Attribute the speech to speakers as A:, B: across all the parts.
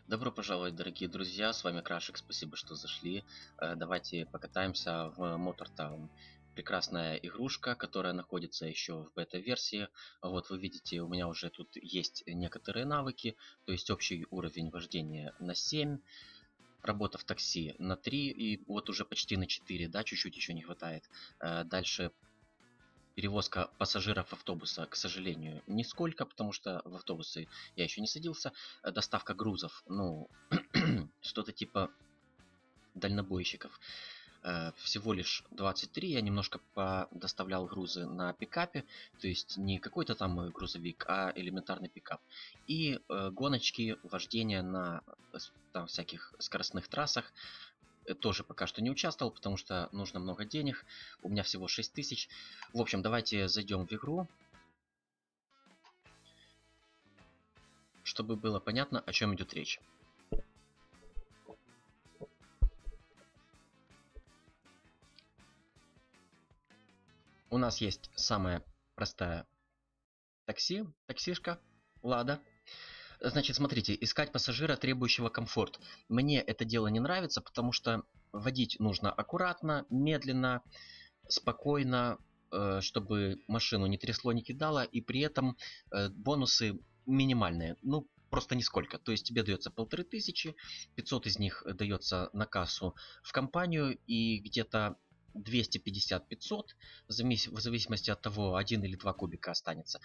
A: Добро пожаловать, дорогие друзья, с вами Крашик, спасибо, что зашли. Давайте покатаемся в Motor Town. Прекрасная игрушка, которая находится еще в бета-версии. Вот вы видите, у меня уже тут есть некоторые навыки, то есть общий уровень вождения на 7, работа в такси на 3 и вот уже почти на 4, да, чуть-чуть еще не хватает. Дальше перевозка пассажиров автобуса, к сожалению, нисколько, потому что в автобусы я еще не садился. Доставка грузов, ну, что-то типа дальнобойщиков. Всего лишь 23. Я немножко доставлял грузы на пикапе, то есть не какой-то там грузовик, а элементарный пикап. И гоночки, вождения на там, всяких скоростных трассах. Тоже пока что не участвовал, потому что нужно много денег. У меня всего 6000. В общем, давайте зайдем в игру, чтобы было понятно, о чем идет речь. У нас есть самая простая таксишка, Лада. Значит, смотрите, искать пассажира, требующего комфорт. Мне это дело не нравится, потому что водить нужно аккуратно, медленно, спокойно, чтобы машину не трясло, не кидало, и при этом бонусы минимальные. Ну, просто нисколько. То есть тебе дается 1500, 500 из них дается на кассу в компанию, и где-то 250-500, в зависимости от того, 1 или 2 кубика останется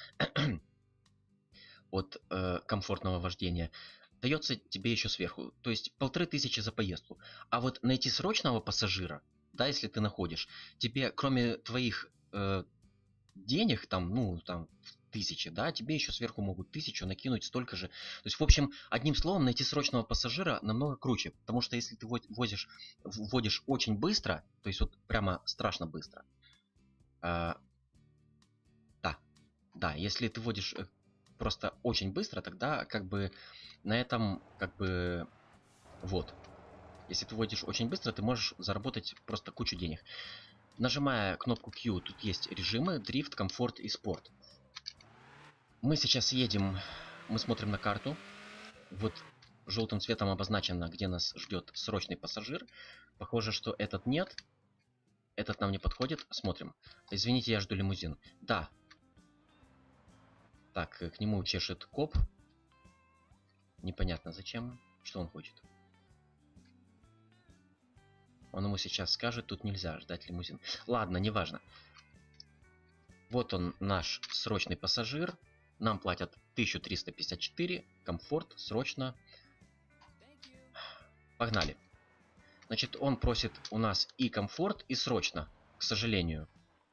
A: от комфортного вождения, дается тебе еще сверху. То есть 1500 за поездку. А вот найти срочного пассажира, да, если ты находишь, тебе кроме твоих денег, там, ну, там, 1000, да, тебе еще сверху могут 1000 накинуть столько же. То есть, в общем, одним словом, найти срочного пассажира намного круче. Потому что если ты вводишь очень быстро, то есть вот прямо страшно быстро. Да, если ты вводишь просто очень быстро, тогда как бы на этом как бы вот. Если ты вводишь очень быстро, ты можешь заработать просто кучу денег. Нажимая кнопку Q, тут есть режимы: дрифт, комфорт и спорт. Мы сейчас едем, мы смотрим на карту. Вот желтым цветом обозначено, где нас ждет срочный пассажир. Похоже, что этот нет. Этот нам не подходит. Смотрим. Извините, я жду лимузин. Да. Так, к нему чешет коп. Непонятно зачем. Что он хочет? Он ему сейчас скажет, тут нельзя ждать лимузин. Ладно, неважно. Вот он, наш срочный пассажир. Нам платят 1354. Комфорт, срочно. Погнали. Значит, он просит у нас и комфорт, и срочно. К сожалению.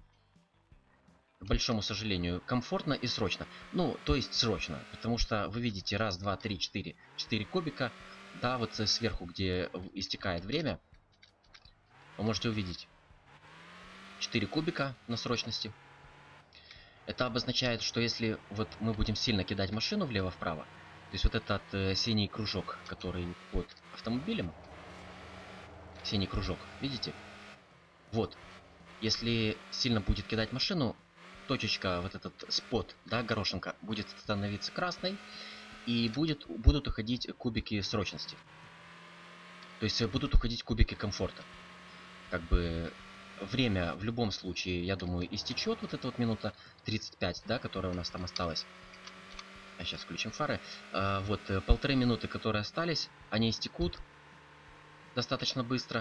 A: К большому сожалению. Комфортно и срочно. Ну, то есть срочно. Потому что вы видите, раз, два, три, четыре. 4 кубика. Да, вот сверху, где истекает время, вы можете увидеть 4 кубика на срочности. Это обозначает, что если вот мы будем сильно кидать машину влево-вправо, то есть вот этот синий кружок, который под автомобилем, синий кружок, видите? Вот, если сильно будет кидать машину, точечка, вот этот спот, да, горошинка, будет становиться красной, и будут уходить кубики срочности. То есть будут уходить кубики комфорта. Как бы время в любом случае, я думаю, истечет. Вот эта вот минута 35, да, которая у нас там осталась. А сейчас включим фары. Вот 1,5 минуты, которые остались, они истекут достаточно быстро.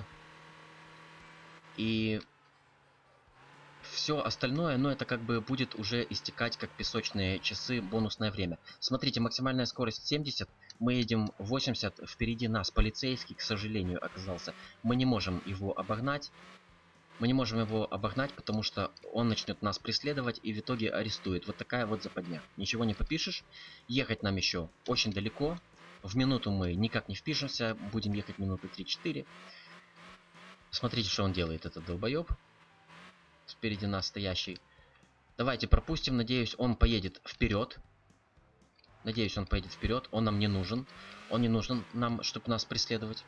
A: И все остальное, ну, это как бы будет уже истекать как песочные часы, бонусное время. Смотрите, максимальная скорость 70. Мы едем 80. Впереди нас полицейский, к сожалению, оказался. Мы не можем его обогнать. Мы не можем его обогнать, потому что он начнет нас преследовать и в итоге арестует. Вот такая вот западня. Ничего не попишешь. Ехать нам еще очень далеко. В минуту мы никак не впишемся. Будем ехать минуты 3-4. Смотрите, что он делает, этот долбоеб. Спереди нас стоящий. Давайте пропустим. Надеюсь, он поедет вперед. Надеюсь, он поедет вперед. Он нам не нужен. Он не нужен нам, чтобы нас преследовать.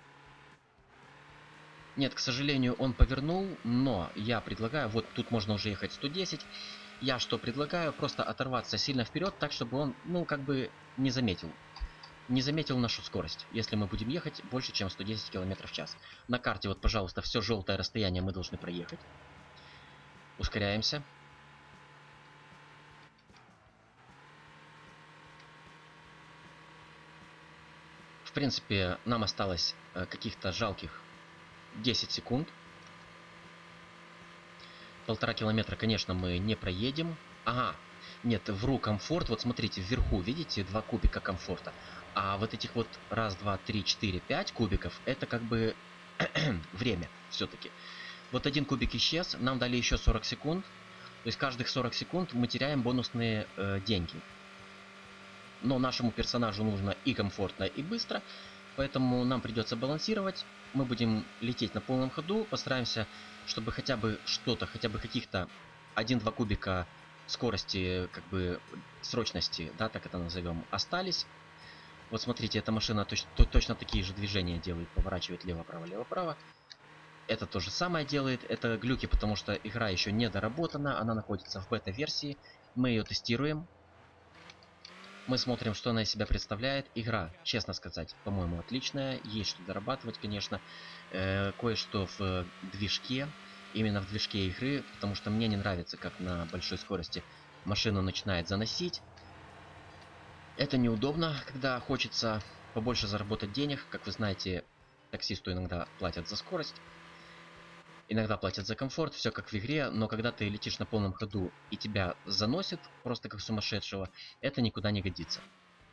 A: Нет, к сожалению, он повернул, но я предлагаю, вот тут можно уже ехать 110. Я что предлагаю? Просто оторваться сильно вперед, так, чтобы он, ну, как бы не заметил. не заметил нашу скорость, если мы будем ехать больше, чем 110 км в час. На карте вот, пожалуйста, все желтое расстояние мы должны проехать. Ускоряемся. В принципе, нам осталось каких-то жалких 10 секунд. 1,5 километра, конечно, мы не проедем. Ага, нет, вру, комфорт. Вот смотрите, вверху, видите, 2 кубика комфорта. А вот этих вот 1, 2, 3, 4, 5 кубиков, это как бы время все-таки. Вот один кубик исчез, нам дали еще 40 секунд. То есть каждых 40 секунд мы теряем бонусные деньги. Но нашему персонажу нужно и комфортно, и быстро. Поэтому нам придется балансировать. Мы будем лететь на полном ходу. Постараемся, чтобы хотя бы что-то, хотя бы каких-то 1-2 кубика скорости, как бы срочности, да, так это назовем, остались. Вот смотрите, эта машина точно такие же движения делает. Поворачивает лево-право, лево-право. Это то же самое делает. Это глюки, потому что игра еще не доработана. Она находится в бета-версии. Мы ее тестируем. Мы смотрим, что она из себя представляет. Игра, честно сказать, по-моему, отличная. Есть что дорабатывать, конечно. Кое-что в движке. Именно в движке игры. Потому что мне не нравится, как на большой скорости машина начинает заносить. Это неудобно, когда хочется побольше заработать денег. Как вы знаете, таксисту иногда платят за скорость. Иногда платят за комфорт, все как в игре, но когда ты летишь на полном ходу и тебя заносит просто как сумасшедшего, это никуда не годится.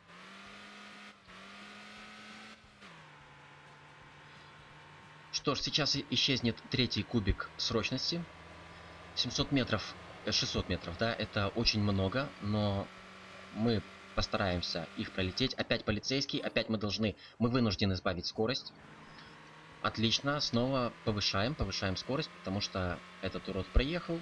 A: Что ж, сейчас исчезнет третий кубик срочности. 700 метров, 600 метров, да, это очень много, но мы постараемся их пролететь. Опять полицейский, опять мы вынуждены сбавить скорость. Отлично, снова повышаем скорость, потому что этот урод проехал.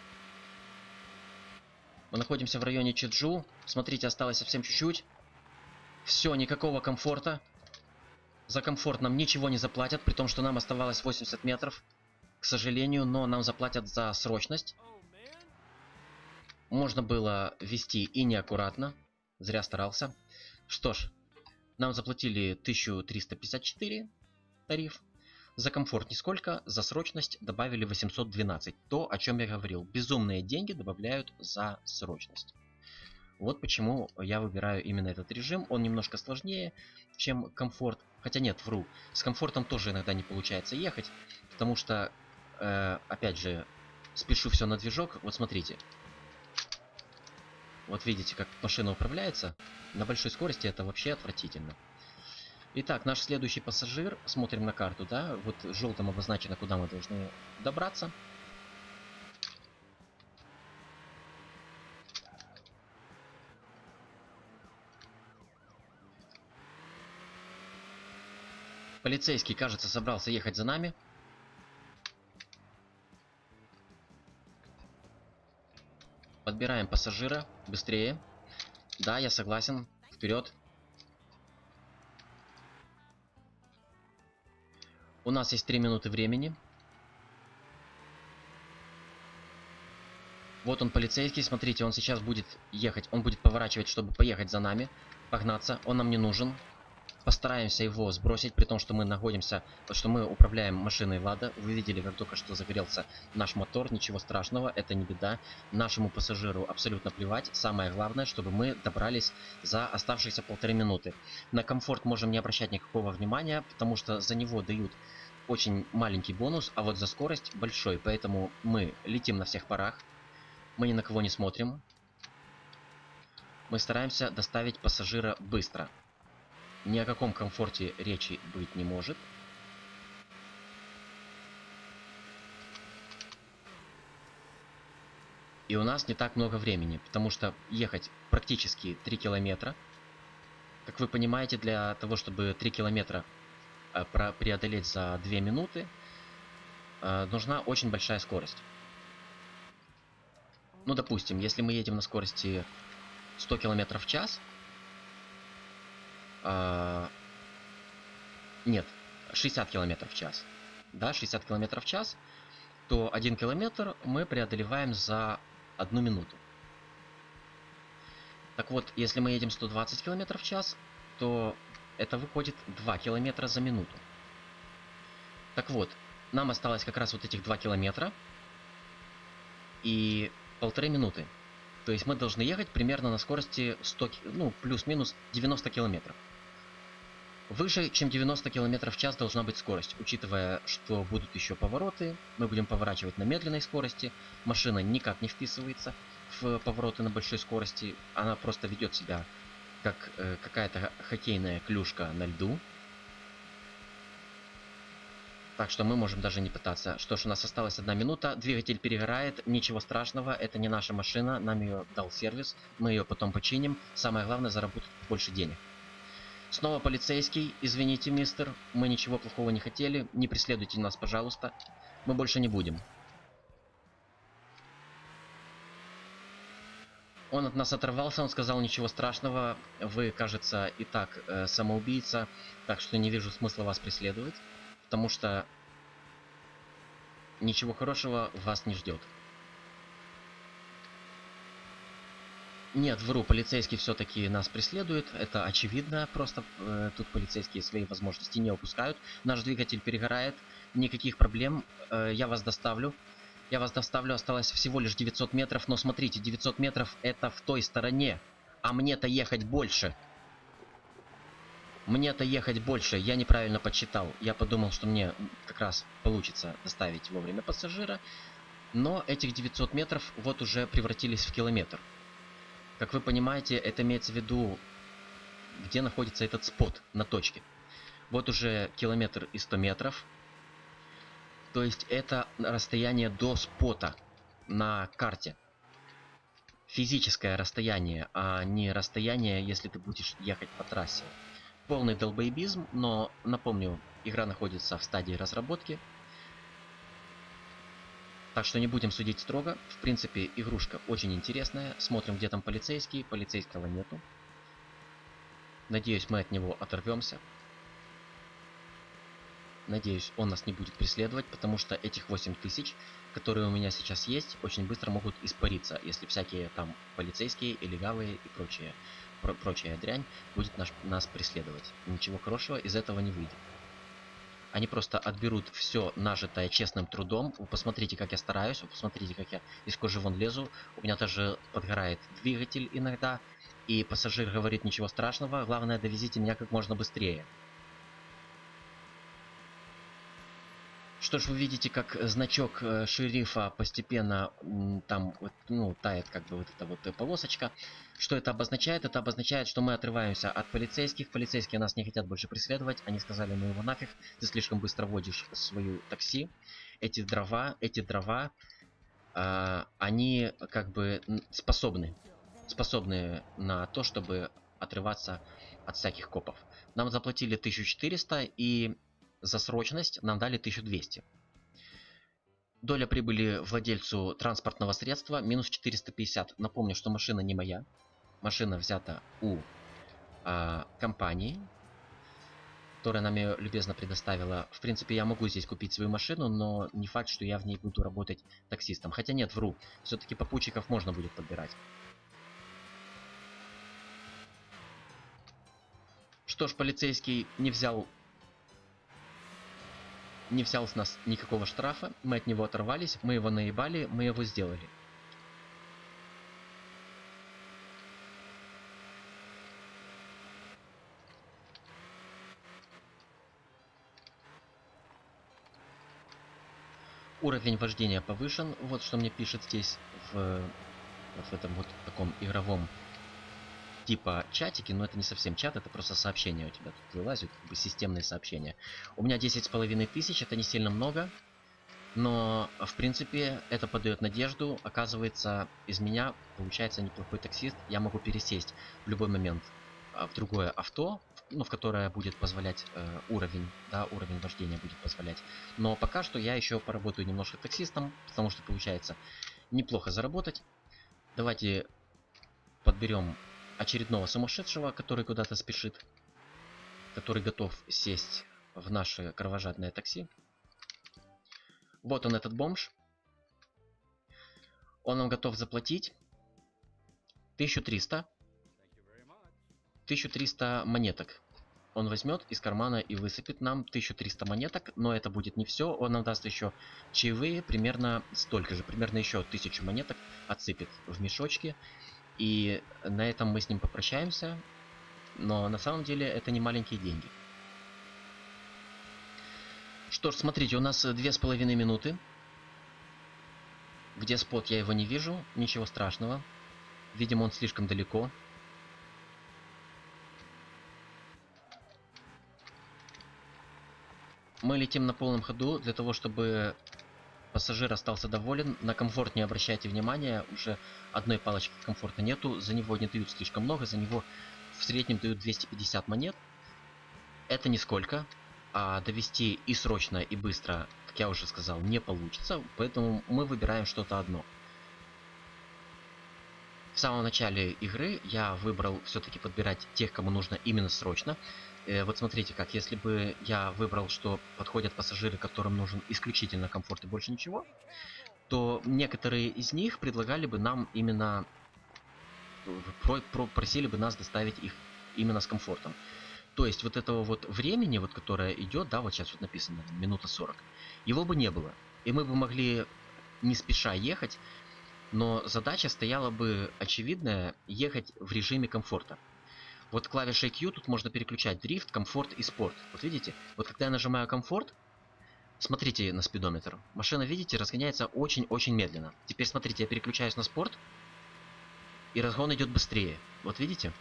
A: Мы находимся в районе Чеджу. Смотрите, осталось совсем чуть-чуть. Все, никакого комфорта. За комфорт нам ничего не заплатят, при том, что нам оставалось 80 метров. К сожалению, но нам заплатят за срочность. Можно было вести и неаккуратно. Зря старался. Что ж, нам заплатили 1354 тариф. За комфорт нисколько, за срочность добавили 812. То, о чем я говорил. Безумные деньги добавляют за срочность. Вот почему я выбираю именно этот режим. Он немножко сложнее, чем комфорт. Хотя нет, вру. С комфортом тоже иногда не получается ехать. Потому что, опять же, спешу все на движок. Вот смотрите. Вот видите, как машина управляется. На большой скорости это вообще отвратительно. Итак, наш следующий пассажир. Смотрим на карту, да. Вот желтым обозначено, куда мы должны добраться. Полицейский, кажется, собрался ехать за нами. Подбираем пассажира. Быстрее. Да, я согласен. Вперед. У нас есть 3 минуты времени. Вот он, полицейский. Смотрите, он сейчас будет ехать. Он будет поворачивать, чтобы поехать за нами. Погнаться. Он нам не нужен. Постараемся его сбросить, при том, что мы находимся, что мы управляем машиной Лада. Вы видели, как только что загорелся наш мотор. Ничего страшного, это не беда. Нашему пассажиру абсолютно плевать. Самое главное, чтобы мы добрались за оставшиеся 1,5 минуты. На комфорт можем не обращать никакого внимания, потому что за него дают очень маленький бонус, а вот за скорость большой. Поэтому мы летим на всех парах. Мы ни на кого не смотрим. Мы стараемся доставить пассажира быстро. Ни о каком комфорте речи быть не может. И у нас не так много времени, потому что ехать практически 3 километра. Как вы понимаете, для того, чтобы 3 километра преодолеть за 2 минуты, нужна очень большая скорость. Ну, допустим, если мы едем на скорости 100 км в час, нет, 60 км в час, да, 60 км в час, то 1 километр мы преодолеваем за 1 минуту. Так вот, если мы едем 120 км в час, что это выходит 2 километра за минуту. Так вот, нам осталось как раз вот этих 2 километра и 1,5 минуты. То есть мы должны ехать примерно на скорости 100, ну, плюс-минус 90 километров. Выше, чем 90 км в час должна быть скорость, учитывая, что будут еще повороты, мы будем поворачивать на медленной скорости, машина никак не вписывается в повороты на большой скорости, она просто ведет себя как какая-то хоккейная клюшка на льду. Так что мы можем даже не пытаться. Что ж, у нас осталась 1 минута, двигатель перегорает, ничего страшного, это не наша машина, нам ее дал сервис, мы ее потом починим, самое главное заработать больше денег. Снова полицейский. Извините, мистер, мы ничего плохого не хотели. Не преследуйте нас, пожалуйста. Мы больше не будем. Он от нас оторвался, он сказал ничего страшного. Вы, кажется, и так самоубийца, так что не вижу смысла вас преследовать. Потому что ничего хорошего вас не ждет. Нет, вру, полицейский все-таки нас преследует, это очевидно, просто тут полицейские свои возможности не упускают. Наш двигатель перегорает, никаких проблем, я вас доставлю. Я вас доставлю, осталось всего лишь 900 метров, но смотрите, 900 метров это в той стороне, а мне-то ехать больше. Мне-то ехать больше, я неправильно подсчитал. Я подумал, что мне как раз получится доставить вовремя пассажира, но этих 900 метров вот уже превратились в километр. Как вы понимаете, это имеется в виду, где находится этот спот на точке. Вот уже километр и 100 метров. То есть это расстояние до спота на карте. Физическое расстояние, а не расстояние, если ты будешь ехать по трассе. Полный долбоебизм, но напомню, игра находится в стадии разработки. Так что не будем судить строго. В принципе, игрушка очень интересная. Смотрим, где там полицейский. Полицейского нету. Надеюсь, мы от него оторвемся. Надеюсь, он нас не будет преследовать, потому что этих 8000, которые у меня сейчас есть, очень быстро могут испариться, если всякие там полицейские, легавые и прочая дрянь будет нас преследовать. Ничего хорошего из этого не выйдет. Они просто отберут все нажитое честным трудом. Вы посмотрите, как я стараюсь, вы посмотрите, как я из кожи вон лезу. У меня даже подгорает двигатель иногда. И пассажир говорит, ничего страшного, главное, довезите меня как можно быстрее. Что ж, вы видите, как значок шерифа постепенно там, ну, тает как бы вот эта вот полосочка. Что это обозначает? Это обозначает, что мы отрываемся от полицейских. Полицейские нас не хотят больше преследовать. Они сказали, ну его нафиг, ты слишком быстро водишь свою такси. Эти дрова, они как бы способны на то, чтобы отрываться от всяких копов. Нам заплатили 1400 и за срочность нам дали 1200. Доля прибыли владельцу транспортного средства минус 450. Напомню, что машина не моя. Машина взята у компании, которая нам ее любезно предоставила. В принципе, я могу здесь купить свою машину, но не факт, что я в ней буду работать таксистом. Хотя нет, вру. Все-таки попутчиков можно будет подбирать. Что ж, полицейский не взял с нас никакого штрафа, мы от него оторвались, мы его наебали, мы его сделали. Уровень вождения повышен, вот что мне пишет здесь вот в этом вот таком игровом типа чатике, но это не совсем чат, это просто сообщения у тебя тут вылазят, как бы системные сообщения. У меня 10,5 тысяч, это не сильно много, но в принципе это подает надежду. Оказывается, из меня получается неплохой таксист, я могу пересесть в любой момент в другое авто, ну, в которое будет позволять уровень вождения будет позволять. Но пока что я еще поработаю немножко таксистом, потому что получается неплохо заработать. Давайте подберем очередного сумасшедшего, который куда-то спешит, который готов сесть в наше кровожадное такси. Вот он, этот бомж. Он нам готов заплатить 1300. 1300 монеток. Он возьмет из кармана и высыпет нам 1300 монеток, но это будет не все. Он нам даст еще чаевые, примерно столько же, примерно еще 1000 монеток отсыпет в мешочке. И на этом мы с ним попрощаемся. Но на самом деле это не маленькие деньги. Что ж, смотрите, у нас 2,5 минуты. Где спот, я его не вижу. Ничего страшного. Видимо, он слишком далеко. Мы летим на полном ходу для того, чтобы пассажир остался доволен. На комфорт не обращайте внимания. Уже одной палочки комфорта нету. За него не дают слишком много. За него в среднем дают 250 монет. Это нисколько. А довести и срочно, и быстро, как я уже сказал, не получится. Поэтому мы выбираем что-то одно. В самом начале игры я выбрал все-таки подбирать тех, кому нужно именно срочно. Вот смотрите как, если бы я выбрал, что подходят пассажиры, которым нужен исключительно комфорт и больше ничего, то некоторые из них предлагали бы нам именно, просили бы нас доставить их именно с комфортом. То есть вот этого вот времени, вот которое идет, да, вот сейчас вот написано, минута 40, его бы не было. И мы бы могли не спеша ехать, но задача стояла бы очевидная, ехать в режиме комфорта. Вот клавишей Q тут можно переключать дрифт, комфорт и спорт. Вот видите? Вот когда я нажимаю комфорт, смотрите на спидометр. Машина, видите, разгоняется очень-очень медленно. Теперь смотрите, я переключаюсь на спорт, и разгон идет быстрее. Вот видите?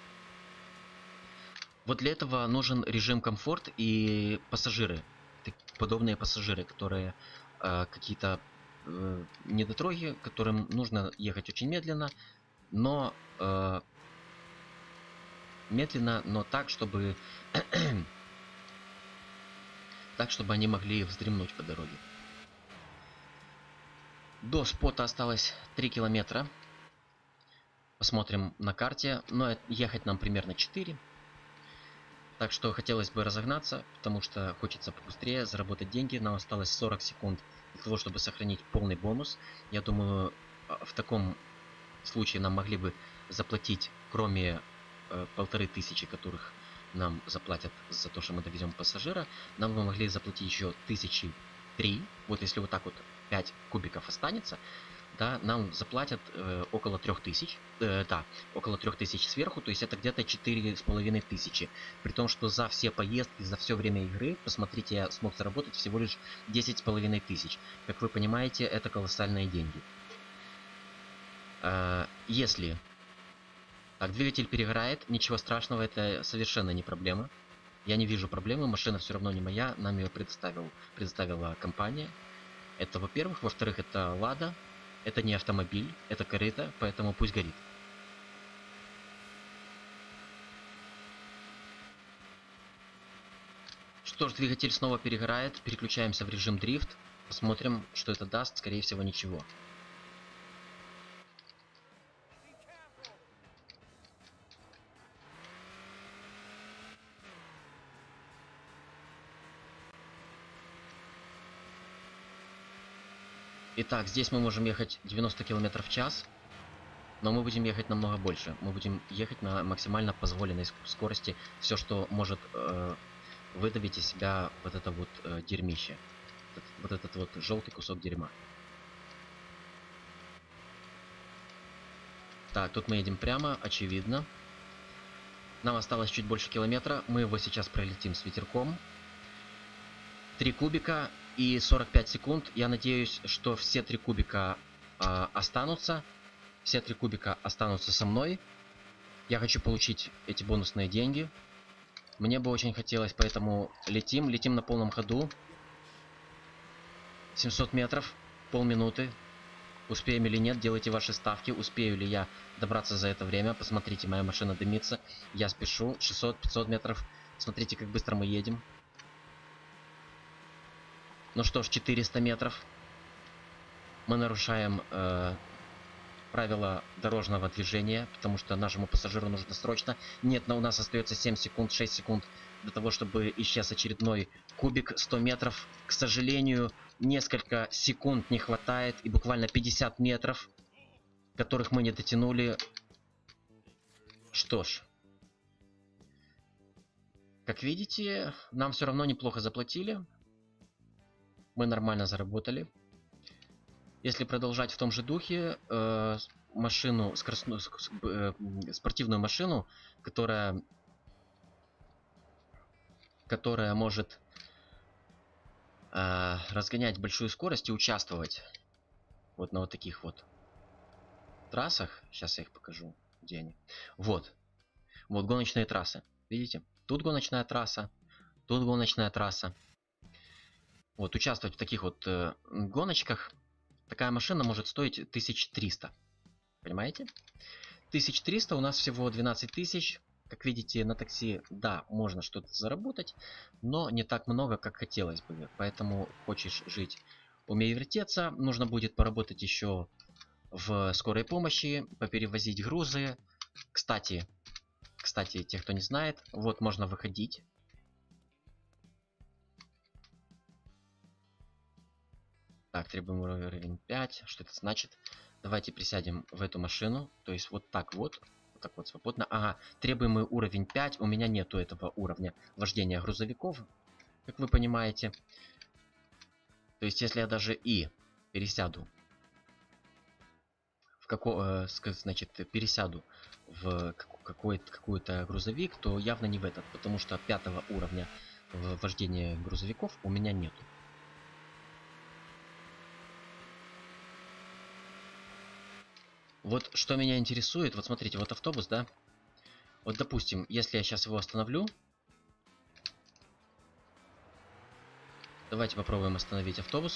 A: Вот для этого нужен режим комфорт и пассажиры. Подобные пассажиры, которые какие-то недотроги, которым нужно ехать очень медленно, но так, чтобы так, чтобы они могли вздремнуть по дороге. До спота осталось 3 километра. Посмотрим на карте. Но ехать нам примерно 4. Так что хотелось бы разогнаться, потому что хочется побыстрее заработать деньги. Нам осталось 40 секунд для того, чтобы сохранить полный бонус. Я думаю, в таком случае нам могли бы заплатить, кроме 1500, которых нам заплатят за то, что мы довезем пассажира, нам бы могли заплатить еще 1003. Вот если вот так вот 5 кубиков останется, да, нам заплатят около 3000. Да, около 3000 сверху, то есть это где-то 4500. При том, что за все поездки, за все время игры, посмотрите, я смог заработать всего лишь 10500. Как вы понимаете, это колоссальные деньги. Если так, двигатель перегорает, ничего страшного, это совершенно не проблема. Я не вижу проблемы, машина все равно не моя, нам ее предоставила компания. Это во-первых. Во-вторых, это Лада. Это не автомобиль, это корыто, поэтому пусть горит. Что ж, двигатель снова перегорает. Переключаемся в режим дрифт. Посмотрим, что это даст. Скорее всего, ничего. Итак, здесь мы можем ехать 90 км в час, но мы будем ехать намного больше. Мы будем ехать на максимально позволенной скорости. Все, что может выдавить из себя вот это вот дерьмище. Вот этот вот желтый кусок дерьма. Так, тут мы едем прямо, очевидно. Нам осталось чуть больше километра. Мы его сейчас пролетим с ветерком. 3 кубика и 45 секунд. Я надеюсь, что все 3 кубика останутся. Все 3 кубика останутся со мной. Я хочу получить эти бонусные деньги. Мне бы очень хотелось, поэтому летим на полном ходу. 700 метров, полминуты. Успеем или нет, делайте ваши ставки. Успею ли я добраться за это время? Посмотрите, моя машина дымится. Я спешу. 600-500 метров. Смотрите, как быстро мы едем. Ну что ж, 400 метров. Мы нарушаем правила дорожного движения, потому что нашему пассажиру нужно срочно. Нет, но у нас остается 7 секунд, 6 секунд для того, чтобы исчез очередной кубик. 100 метров. К сожалению, несколько секунд не хватает, и буквально 50 метров, которых мы не дотянули. Что ж, Как видите, нам все равно неплохо заплатили. Мы нормально заработали. Если продолжать в том же духе, машину, спортивную машину, которая может разгонять большую скорость и участвовать вот на вот таких вот трассах. Сейчас я их покажу, где они. Вот гоночные трассы. Видите? Тут гоночная трасса, тут гоночная трасса. Вот участвовать в таких вот гоночках такая машина может стоить 1300. Понимаете? 1300, у нас всего 12 тысяч. Как видите, на такси, да, можно что-то заработать, но не так много, как хотелось бы. Поэтому хочешь жить, умей вертеться. Нужно будет поработать еще в скорой помощи, поперевозить грузы. Кстати, те, кто не знает, вот можно выходить. Так, требуем уровень 5. Что это значит? Давайте присядем в эту машину. То есть вот так вот. Вот так вот свободно. Ага, требуемый уровень 5. У меня нету этого уровня вождения грузовиков, как вы понимаете. То есть если я даже и пересяду в значит, пересяду в какой-то грузовик, то явно не в этот, потому что 5 уровня вождения грузовиков у меня нету. Вот что меня интересует, вот смотрите, вот автобус, да? Вот допустим, если я сейчас его остановлю. Давайте попробуем остановить автобус.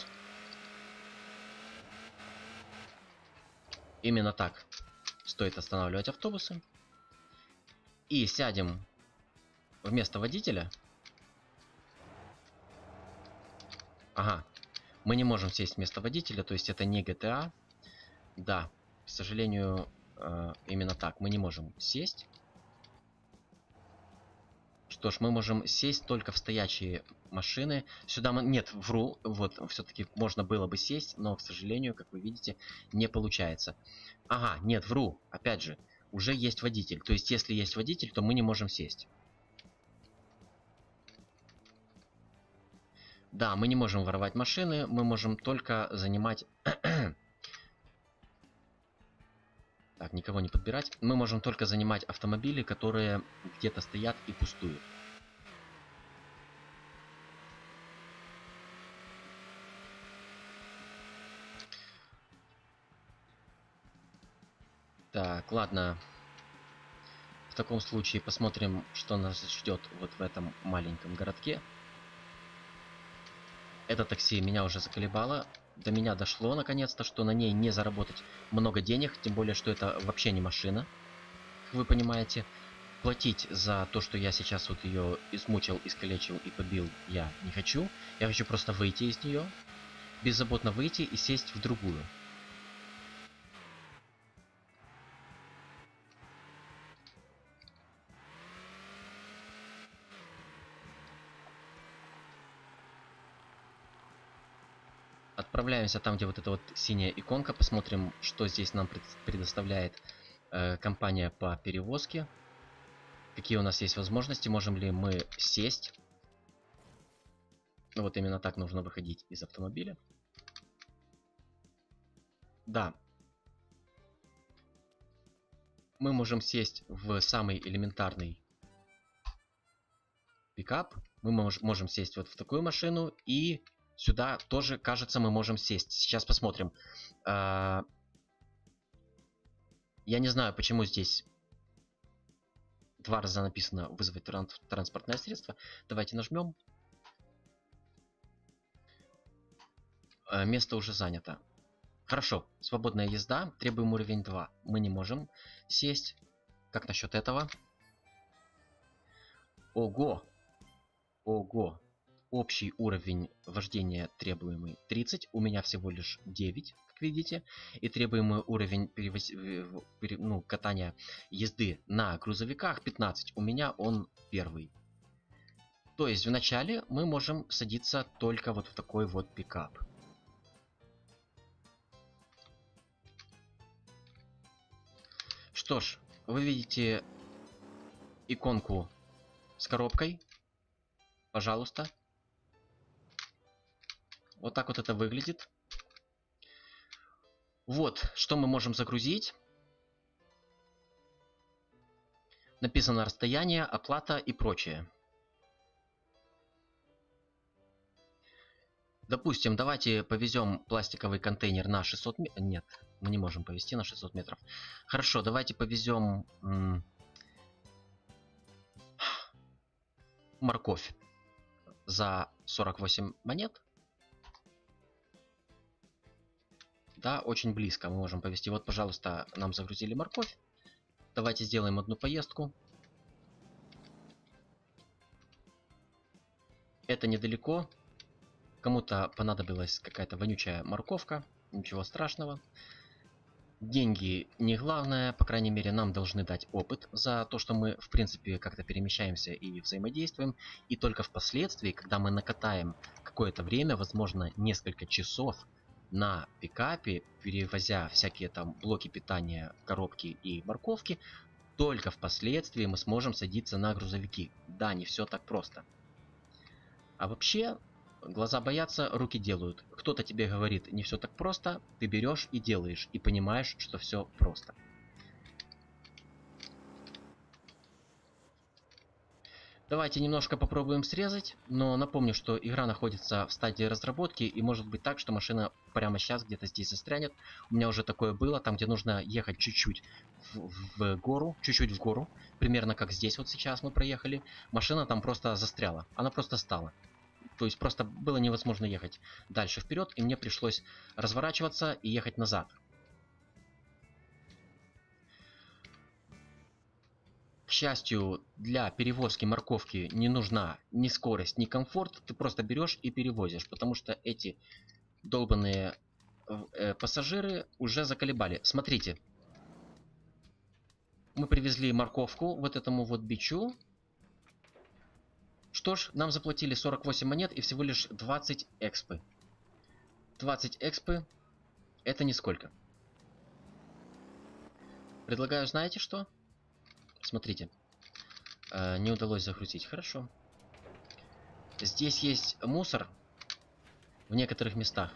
A: Именно так стоит останавливать автобусы. И сядем вместо водителя. Ага, мы не можем сесть вместо водителя, то есть это не GTA. Да, к сожалению, именно так. Мы не можем сесть. Что ж, мы можем сесть только в стоячие машины. Сюда мы... Нет, вру. Вот, все-таки можно было бы сесть, но, к сожалению, как вы видите, не получается. Ага, нет, вру. Опять же, уже есть водитель. То есть, если есть водитель, то мы не можем сесть. Да, мы не можем воровать машины, мы можем только занимать... Так, никого не подбирать. Мы можем только занимать автомобили, которые где-то стоят и пустуют. Так, ладно. В таком случае посмотрим, что нас ждет вот в этом маленьком городке. Это такси меня уже заколебало. До меня дошло наконец-то, что на ней не заработать много денег, тем более, что это вообще не машина. Как вы понимаете, платить за то, что я сейчас вот ее измучил, искалечил и побил, я не хочу. Я хочу просто выйти из нее, беззаботно выйти и сесть в другую. Отправляемся там, где вот эта вот синяя иконка, посмотрим, что здесь нам предоставляет компания по перевозке. Какие у нас есть возможности, можем ли мы сесть. Ну вот именно так нужно выходить из автомобиля. Да. Мы можем сесть в самый элементарный пикап. Мы можем сесть вот в такую машину. И сюда тоже, кажется, мы можем сесть. Сейчас посмотрим. Я не знаю, почему здесь 2 раза написано «вызвать транспортное средство». Давайте нажмем. Место уже занято. Хорошо, свободная езда, требуем уровень 2. Мы не можем сесть. Как насчет этого? Ого! Ого! Общий уровень вождения требуемый 30. У меня всего лишь 9, как видите. И требуемый уровень катания езды на грузовиках 15. У меня он первый. То есть вначале мы можем садиться только вот в такой вот пикап. Что ж, вы видите иконку с коробкой. Пожалуйста. Вот так вот это выглядит. Вот, что мы можем загрузить. Написано расстояние, оплата и прочее. Допустим, давайте повезем пластиковый контейнер на 600 метров. Нет, мы не можем повезти на 600 метров. Хорошо, давайте повезем морковь за 48 монет. Да, очень близко мы можем повезти. Вот, пожалуйста, нам загрузили морковь. Давайте сделаем одну поездку. Это недалеко. Кому-то понадобилась какая-то вонючая морковка. Ничего страшного. Деньги не главное. По крайней мере, нам должны дать опыт за то, что мы, в принципе, как-то перемещаемся и взаимодействуем. И только впоследствии, когда мы накатаем какое-то время, возможно, несколько часов на пикапе, перевозя всякие там блоки питания, коробки и морковки, только впоследствии мы сможем садиться на грузовики. Да, не все так просто. А вообще, глаза боятся, руки делают. Кто-то тебе говорит, не все так просто, ты берешь и делаешь, и понимаешь, что все просто. Давайте немножко попробуем срезать, но напомню, что игра находится в стадии разработки, и может быть так, что машина прямо сейчас где-то здесь застрянет. У меня уже такое было, там где нужно ехать чуть-чуть в гору, чуть-чуть в гору, примерно как здесь вот сейчас мы проехали. Машина там просто застряла, она просто стала. То есть просто было невозможно ехать дальше вперед, и мне пришлось разворачиваться и ехать назад. К счастью, для перевозки морковки не нужна ни скорость, ни комфорт. Ты просто берешь и перевозишь, потому что эти долбанные пассажиры уже заколебали. Смотрите. Мы привезли морковку вот этому вот бичу. Что ж, нам заплатили 48 монет и всего лишь 20 экспы. 20 экспы это нисколько. Предлагаю, знаете что? Смотрите. Не удалось загрузить. Хорошо. Здесь есть мусор в некоторых местах.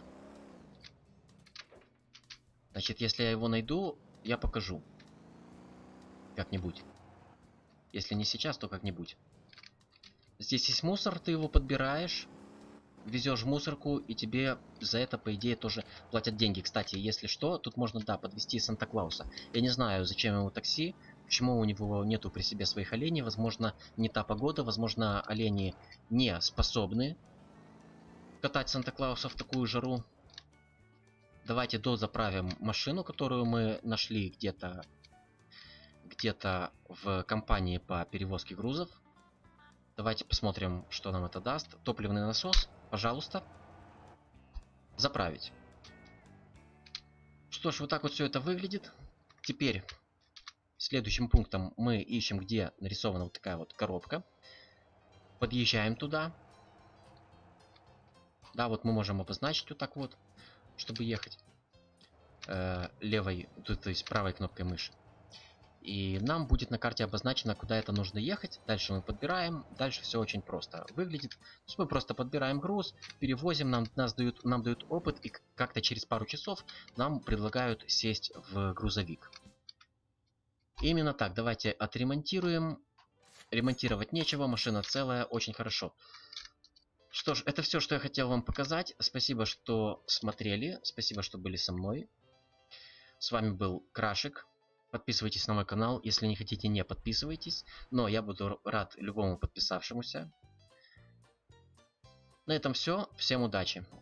A: Значит, если я его найду, я покажу. Как-нибудь. Если не сейчас, то как-нибудь. Здесь есть мусор, ты его подбираешь, везешь в мусорку, и тебе за это, по идее, тоже платят деньги. Кстати, если что, тут можно, да, подвезти Санта-Клауса. Я не знаю, зачем ему такси, почему у него нету при себе своих оленей. Возможно, не та погода, возможно, олени не способны катать Санта-Клауса в такую жару. Давайте дозаправим машину, которую мы нашли где-то в компании по перевозке грузов. Давайте посмотрим, что нам это даст. Топливный насос, пожалуйста. Заправить. Что ж, вот так вот все это выглядит. Теперь следующим пунктом мы ищем, где нарисована вот такая вот коробка. Подъезжаем туда. Да, вот мы можем обозначить вот так вот, чтобы ехать левой, то есть правой кнопкой мыши. И нам будет на карте обозначено, куда это нужно ехать. Дальше мы подбираем. Дальше все очень просто выглядит. То есть мы просто подбираем груз, перевозим, нам дают опыт, и как-то через пару часов нам предлагают сесть в грузовик. Именно так. Давайте отремонтируем. Ремонтировать нечего, машина целая, очень хорошо. Что ж, это все, что я хотел вам показать. Спасибо, что смотрели. Спасибо, что были со мной. С вами был Крашик. Подписывайтесь на мой канал, если не хотите, не подписывайтесь. Но я буду рад любому подписавшемуся. На этом все. Всем удачи.